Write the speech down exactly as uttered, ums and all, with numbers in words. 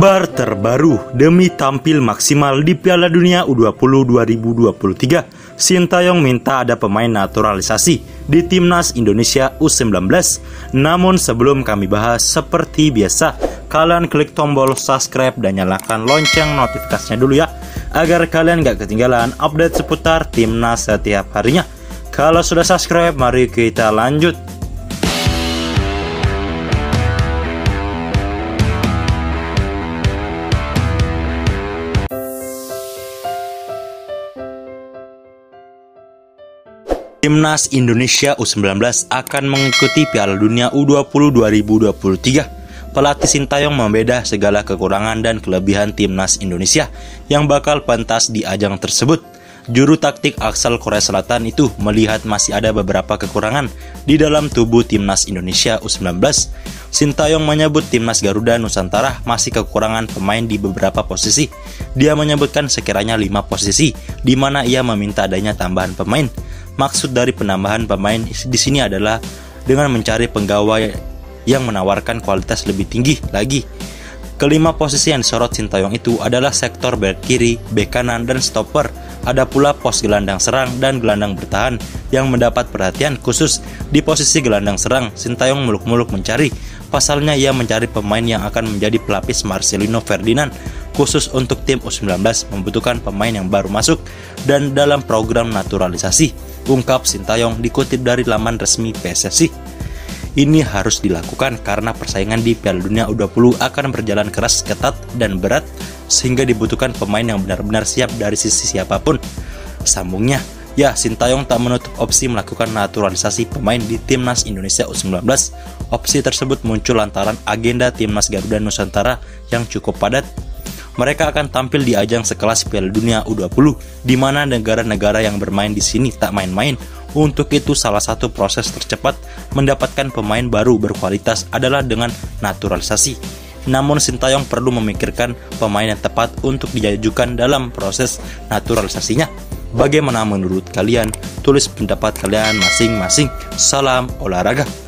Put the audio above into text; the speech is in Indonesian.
Kabar terbaru, demi tampil maksimal di Piala Dunia U dua puluh dua ribu dua puluh tiga, Sintayong minta ada pemain naturalisasi di Timnas Indonesia U sembilan belas. Namun sebelum kami bahas, seperti biasa, kalian klik tombol subscribe dan nyalakan lonceng notifikasinya dulu ya, agar kalian gak ketinggalan update seputar Timnas setiap harinya. Kalau sudah subscribe, mari kita lanjut. Timnas Indonesia U sembilan belas akan mengikuti Piala Dunia U dua puluh dua ribu dua puluh tiga. Pelatih Sintayong membedah segala kekurangan dan kelebihan Timnas Indonesia yang bakal pentas di ajang tersebut. Juru taktik asal Korea Selatan itu melihat masih ada beberapa kekurangan di dalam tubuh Timnas Indonesia U sembilan belas. Sintayong menyebut Timnas Garuda Nusantara masih kekurangan pemain di beberapa posisi. Dia menyebutkan sekiranya lima posisi di mana ia meminta adanya tambahan pemain. Maksud dari penambahan pemain di sini adalah dengan mencari pegawai yang menawarkan kualitas lebih tinggi lagi. Kelima posisi yang disorot Sintayong itu adalah sektor bek kiri, bek kanan, dan stopper. Ada pula pos gelandang serang dan gelandang bertahan yang mendapat perhatian khusus. Di posisi gelandang serang, Sintayong muluk-muluk mencari. Pasalnya ia mencari pemain yang akan menjadi pelapis Marcelino Ferdinand. Khusus untuk tim U sembilan belas membutuhkan pemain yang baru masuk dan dalam program naturalisasi, ungkap Sintayong dikutip dari laman resmi P S S I. Ini harus dilakukan karena persaingan di Piala Dunia U dua puluh akan berjalan keras, ketat, dan berat, sehingga dibutuhkan pemain yang benar-benar siap dari sisi siapapun. Sambungnya, ya, Sintayong tak menutup opsi melakukan naturalisasi pemain di Timnas Indonesia U sembilan belas. Opsi tersebut muncul lantaran agenda Timnas Garuda Nusantara yang cukup padat. Mereka akan tampil di ajang sekelas Piala Dunia U dua puluh, di mana negara-negara yang bermain di sini tak main-main. Untuk itu, salah satu proses tercepat mendapatkan pemain baru berkualitas adalah dengan naturalisasi. Namun Sintayong perlu memikirkan pemain yang tepat untuk diajukan dalam proses naturalisasinya. Bagaimana menurut kalian? Tulis pendapat kalian masing-masing. Salam olahraga.